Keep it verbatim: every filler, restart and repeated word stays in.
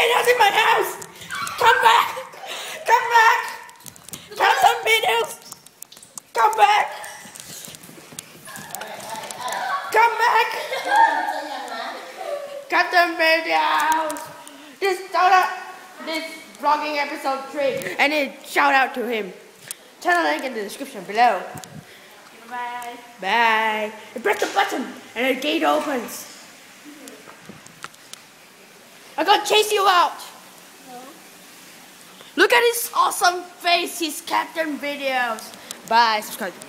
videos in my house! Come back! Come back! Captain videos! Come back! Come back! Captain videos! This shout out, this vlogging episode three, and then shout out to him. Tell the link in the description below. Bye. Bye. And press the button, and the gate opens. I'm gonna chase you out. No. Look at his awesome face. He's Captain Videos. Bye. Subscribe.